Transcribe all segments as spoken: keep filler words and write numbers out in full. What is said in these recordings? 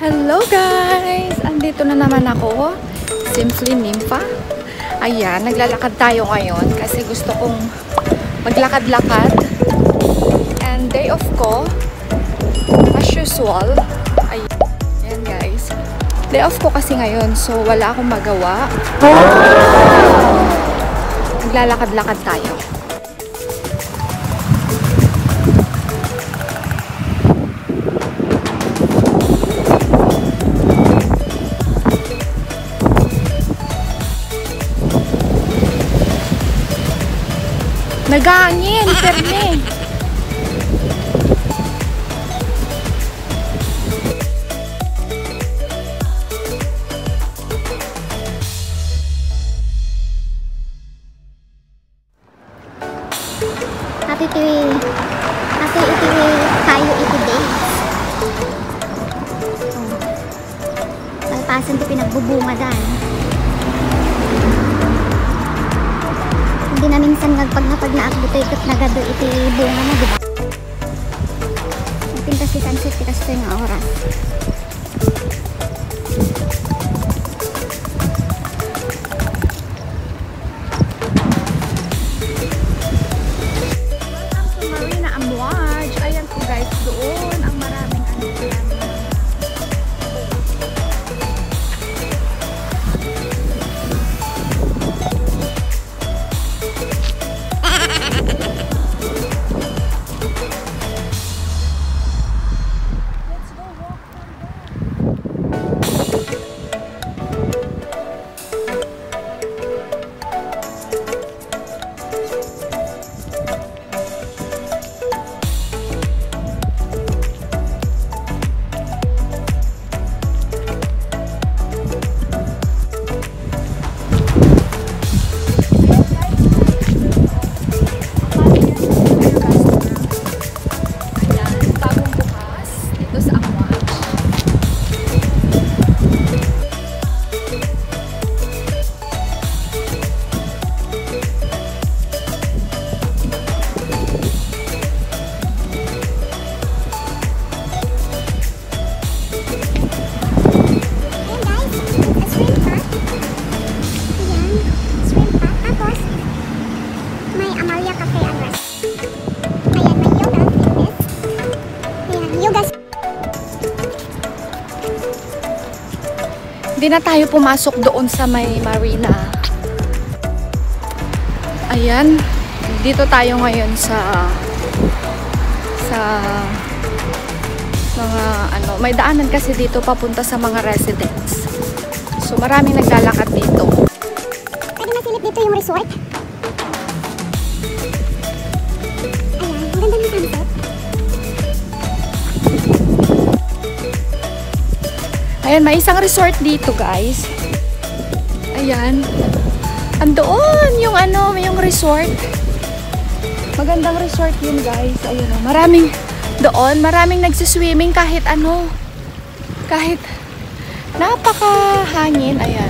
Hello guys! Andito na naman ako, Simply Nympha. Ayan, naglalakad tayo ngayon kasi gusto kong maglakad-lakad. And day off ko, as usual. Ayan, ayan guys. Day off ko kasi ngayon, so wala akong magawa. Naglalakad-lakad tayo. Nagahangin, perme. Happy to happy iti kayo iti days. Oh. Palpasan ti pinagbubunga dan. Hindi na minsan nagpag na pag naakbuto ikot na gado iti bunga na, diba? Pintas si sunset kita sa yung oras. Welcome to Marina Amouage. Ayan po guys, doon ang maraming ano yan. Hindi na tayo pumasok doon sa may marina. Ayan, dito tayo ngayon sa sa mga ano, may daanan kasi dito papunta sa mga residents. So maraming naglalakad dito. Pwede masilip dito yung resort. Ayan, ang ganda ng sunset. Ayan, may isang resort dito guys. Ayan. Andoon yung ano, yung resort. Magandang resort yun guys. Ayun o, maraming doon, maraming nagsiswimming kahit ano. Kahit napakahangin. Ayan.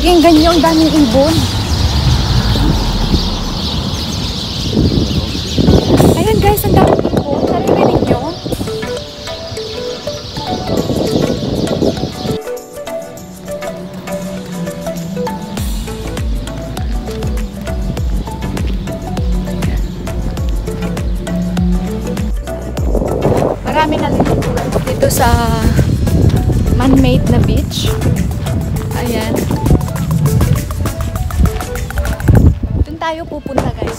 Pakinggan nyo, ang daming ibon. Ayan guys, ang daming ibon. Naririnig nyo? Marami na dito sa man-made na beach. Ayan. Doon tayo pupunta guys.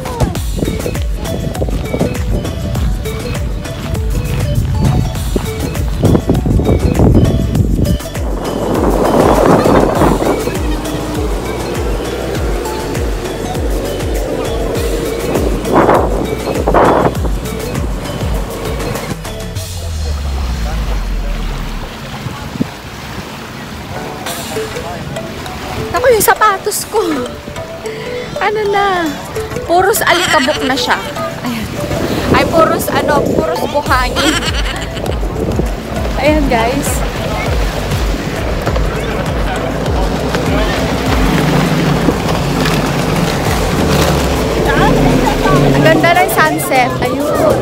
Ako yung sapatos ko. Ano na? Puros alikabok na siya. Ayan. Ay, puros ano, puros buhangin. Ayan guys. Ang ganda ng sunset. Ayun.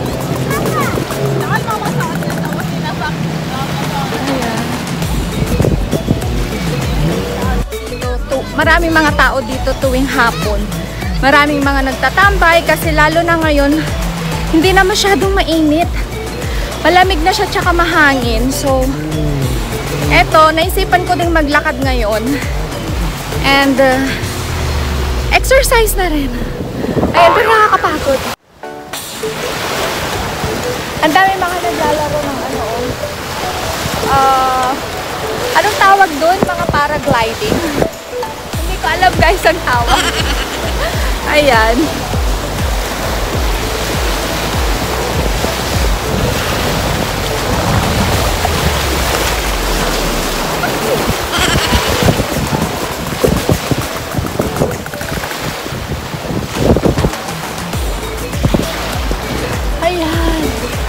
Maraming mga tao dito tuwing hapon. Maraming mga nagtatambay kasi lalo na ngayon, hindi na masyadong mainit. Malamig na siya tsaka mahangin. So, eto, naisipan ko ding maglakad ngayon. And, uh, exercise na rin. Ayan, pero nakakapagod. Ang dami mga naglalaro ng ano, uh, anong tawag doon? Mga paragliding. Hindi ko alam guys ang tawag. Ayan. Ayan.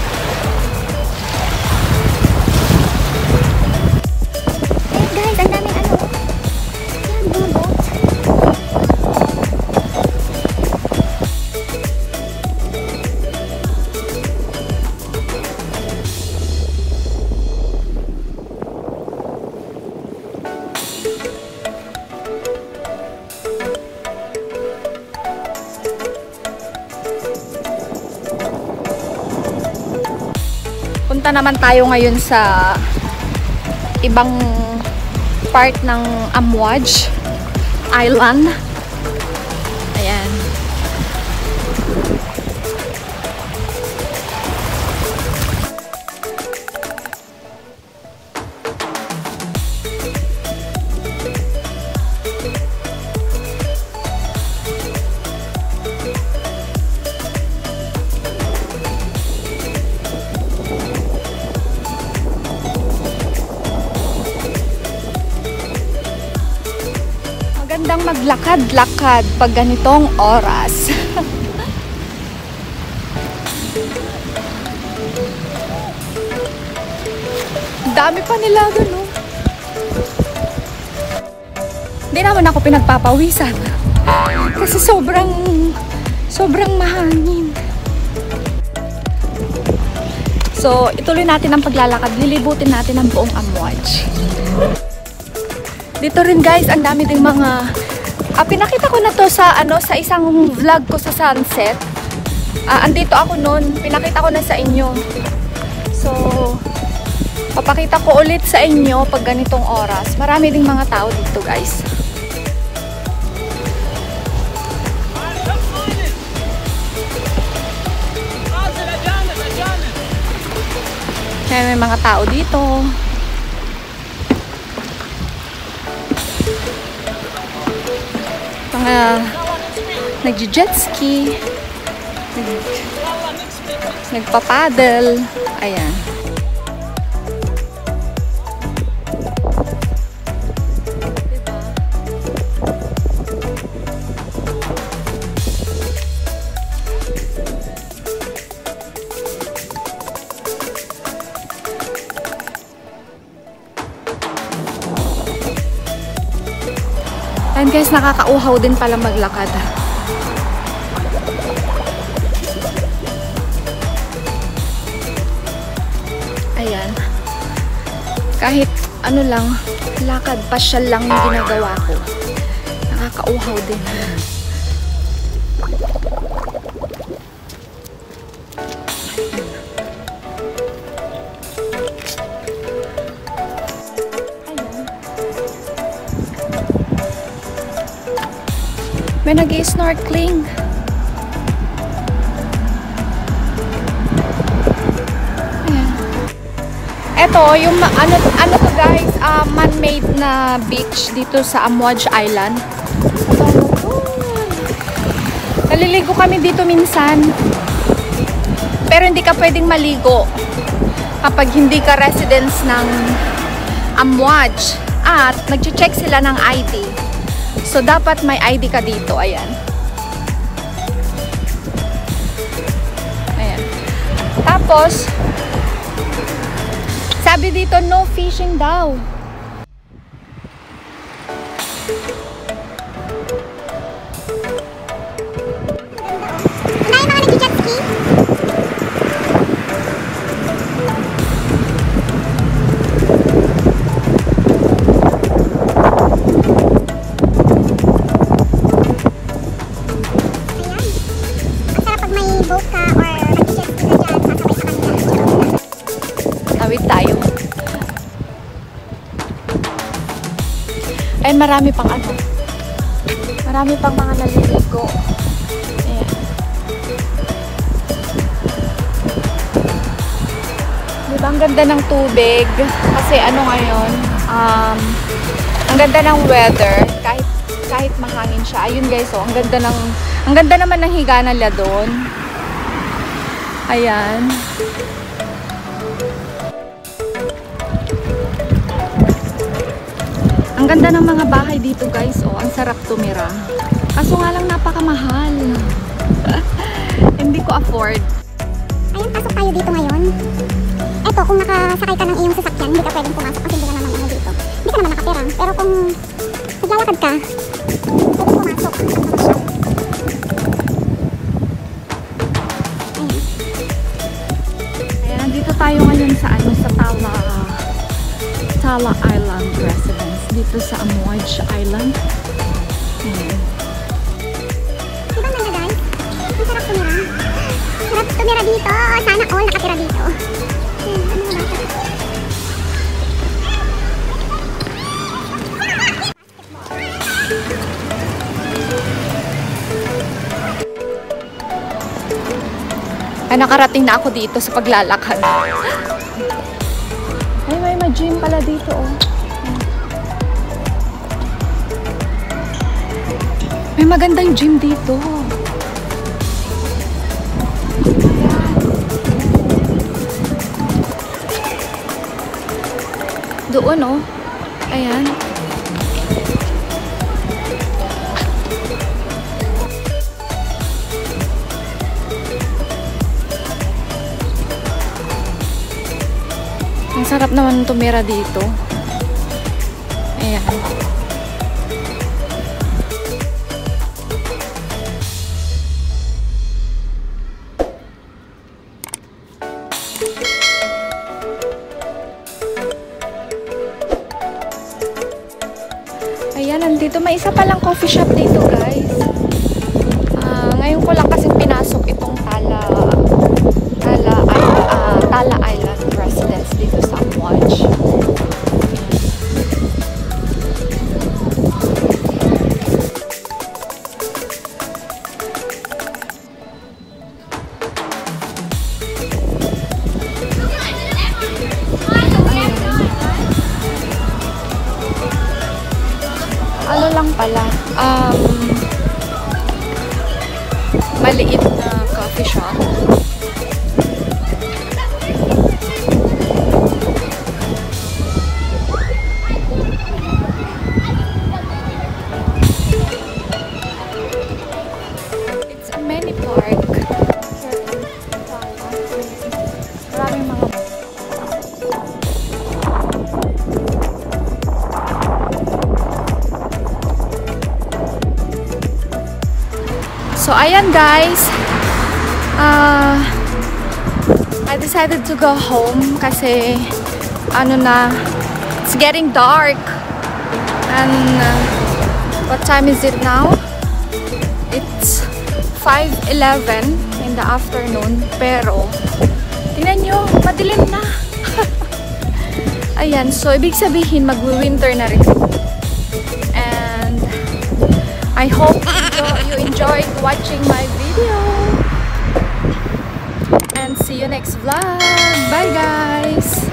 Eh guys, ang daming ano. Yan, mga boat. Punta naman tayo ngayon sa ibang part ng Amouage Island. Ayan. Magandang maglakad-lakad pag ganitong oras. Dami pa nila doon, no? Hindi naman ako pinagpapawisan. Kasi sobrang, sobrang mahangin. So, ituloy natin ang paglalakad. Lilibutin natin ang buong Amouage. Dito rin guys, ang dami ding mga ah, pinakita ko na to sa ano sa isang vlog ko sa sunset. Ah, andito ako noon, pinakita ko na sa inyo. So, papakita ko ulit sa inyo pag ganitong oras. Marami ding mga tao dito guys. Kaya may mga tao dito. Mga nag-jet ski, nag, nagpapaddle, ayan. And guys, nakakauhaw din pala maglakad. Ayan. Kahit ano lang, lakad, pasyal lang yung ginagawa ko. Nakakauhaw din. May nag-i-snorkeling. Ayan. Ito, yung ano, ano to guys, uh, man-made na beach dito sa Amouage Island. Naliligo kami dito minsan. Pero hindi ka pwedeng maligo kapag hindi ka residents ng Amouage. At nag-check sila ng I D. So, dapat may I D ka dito. Ayan. Ayan. Tapos, sabi dito, no fishing daw. Ay, mga nag-jet ski. Tawid tayo. Ay, marami pang ano. Marami pang mga naliligo. Ayan. Diba, ang ganda ng tubig. Kasi ano ngayon, um, ang ganda ng weather. Kahit, kahit mahangin siya. Ayun guys, oh, ang ganda ng, ang ganda naman ng higa nila doon. Ayan. Ang ganda ng mga bahay dito guys. Oh, ang sarap tumira. Kaso nga lang napakamahal. Hindi ko afford. Ayun, pasok tayo dito ngayon. Eto, kung nakasakay ka ng iyong sasakyan, hindi ka pwedeng pumasok kasi hindi ka naman ano dito. Hindi ka naman nakatira. Pero kung naglalakad ka, pwedeng pumasok. Ayan, nandito tayo ngayon sa ano, sa Tala Tala Island Residence. Dito sa Amouage Island. Ayan. Diba ang ganda guys? Ang sarap tumira. Sarap tumira dito. Sana all nakatira dito. Hmm, ano ba? Ay, nakarating na ako dito sa paglalakad. Ay, may ma-gym pala dito, oh. May magandang gym dito. Doon, oh. Ayan. Ang sarap naman tumira dito. Ayan. Ayan, nandito. May isa palang coffee shop dito, guys. Uh, ngayon ko lang kasi pinasok itong Tala Tala, uh, Tala Island Residence dito sa Amouage. Ano lang pala, um, maliit na coffee shop. It's a mini park. Maraming mga So, ayan guys. Uh, I decided to go home kasi ano na, it's getting dark. And uh, what time is it now? It's five eleven in the afternoon. Pero, tingnan nyo, madilim na. Ayan, so ibig sabihin mag-winter na rin. And I hope you enjoyed watching my video. And see you next vlog. Bye guys!